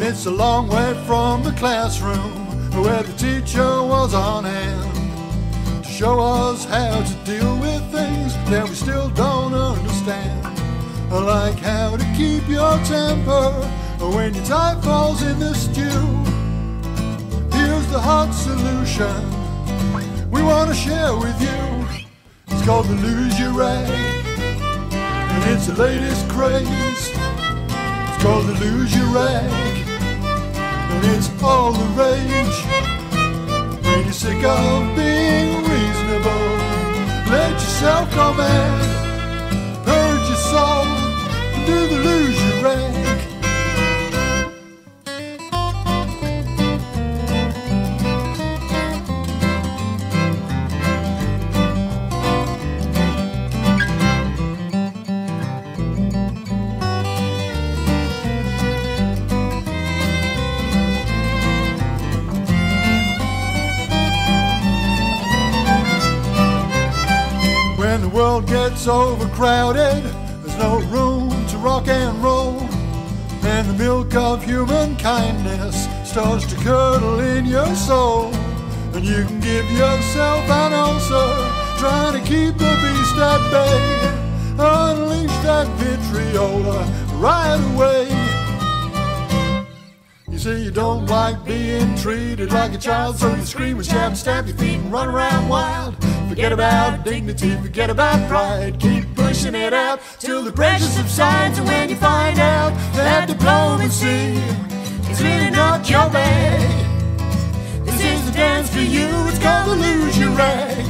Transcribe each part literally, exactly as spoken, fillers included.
it's a long way from the classroom where the teacher was on hand to show us how to deal with things that we still don't understand, like how to keep your temper when your tie falls in the stew. Here's the hot solution we want to share with you. It's called the Lose Your Rag, and it's the latest craze. It's called the Lose Your Rag, and it's all the rage. When you're sick of being reasonable, let yourself go mad, purge your soul, and do the Lose Your Rag. When the world gets overcrowded, there's no room to rock and roll, and the milk of human kindness starts to curdle in your soul, and you can give yourself an ulcer trying to keep the beast at bay. Unleash that vitriola right away. You say you don't like being treated like a child, so you scream and shout and stamp your feet and run around wild. Forget about dignity, forget about pride, keep pushing it out till the pressure subsides. And when you find out that diplomacy is really not your bag, this is the dance for you, it's called the Lose Your Rag.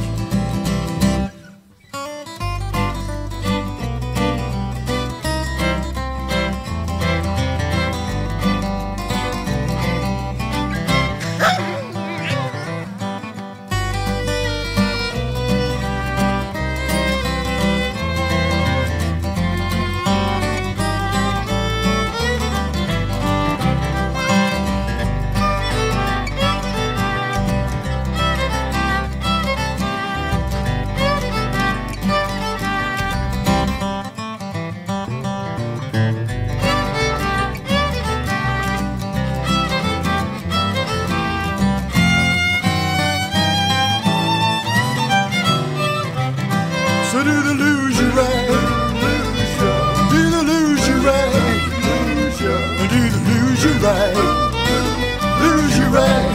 So do the Lose Your Rag, do the Lose Your Rag, do the Lose Your Rag, Lose Your Rag,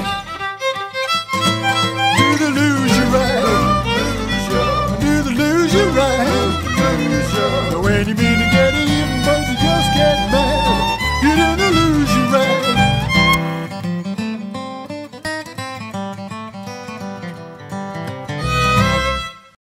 do the Lose Your Rag, do the Lose Your Rag. When you mean to get it